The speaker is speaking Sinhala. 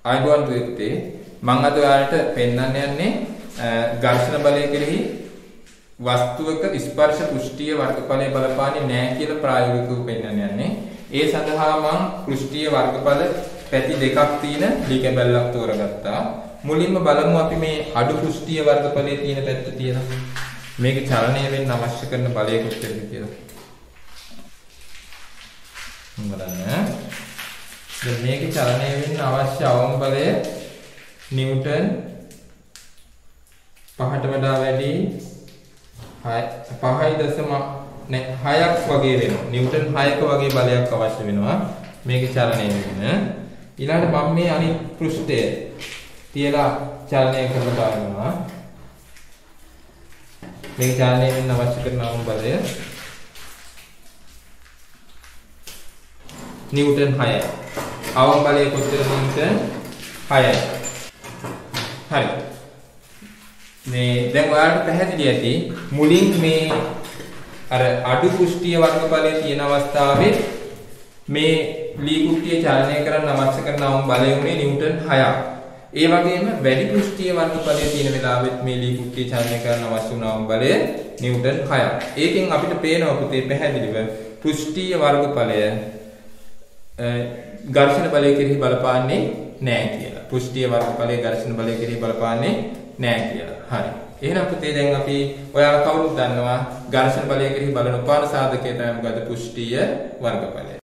ආයුබෝවන් පුතේ මම අද ඔයාලට පෙන්වන්න යන්නේ ඝර්ෂණ බලය කෙරෙහි වස්තුවක ස්පර්ශ පෘෂ්ඨීය වර්ගඵලය බලපාන්නේ නැහැ කියලා ප්‍රායෝගිකව පෙන්වන්න යන්නේ. ඒ සඳහා මම පෘෂ්ඨීය වර්ගඵල පැති දෙකක් තියෙන ලී කැබැල්ලක් තෝරගත්තා. මුලින්ම බලමු අපි මේ අඩු පෘෂ්ඨීය වර්ගඵලයේ තියෙන පැත්ත තියෙනවා. මේක චලනය වෙන්න අවශ්‍ය කරන බලය කොච්චරද කියලා. බලන්න. දැන් මේක චලනය වෙන්න අවශ්‍ය අවම බලය නිව්ටන් 5ට වඩා වැඩි 5.6ක් වගේ වෙනවා. නිව්ටන් 6ක වගේ බලයක් අවශ්‍ය වෙනවා මේක චලනය වෙන්න. ඊළඟට මම මේ අනිත් පෘෂ්ඨය තියලා චලනය කරලා බලනවා. මේක චලනය වෙන්න අවශ්‍ය කරන අවම බලය නිව්ටන් 6යි. අවම බලය කොච්චරද? නිව්ටන් 6යි. හරි. මේ දැන් ඔයාලට පැහැදිලි ඇති මුලින් මේ අර අඩු පෘෂ්ඨීය වර්ගඵලයේ තියෙන අවස්ථාවේ මේ ලී කුට්ටිය චලනය කරන්න අවශ්‍ය කරන අවම බලය උනේ නිව්ටන් 6ක්. ඒ වගේම වැඩි පෘෂ්ඨීය වර්ගඵලයේ තියෙන වෙලාවෙත් මේ ලී කුට්ටිය චලනය කරන්න අවශ්‍ය වුණ අවම බලය නිව්ටන් 6ක්. ඒකෙන් අපිට පේනවා පුතේ පැහැදිලිව පෘෂ්ඨීය වර්ගඵලය ඝර්ෂණ බලය කෙරෙහි බලපාන්නේ නැහැ කියලා. පෘෂ්ඨීය වර්ගඵලයේ ඝර්ෂණ බලය කෙරෙහි බලපාන්නේ නැහැ කියලා. හරි. එහෙනම් පුතේ දැන් අපි ඔයාලා කවුරුත් දන්නවා ඝර්ෂණ බලය කෙරෙහි බලන උපාන සාධකය තමයි මොකද්ද? පෘෂ්ඨීය වර්ගඵලය.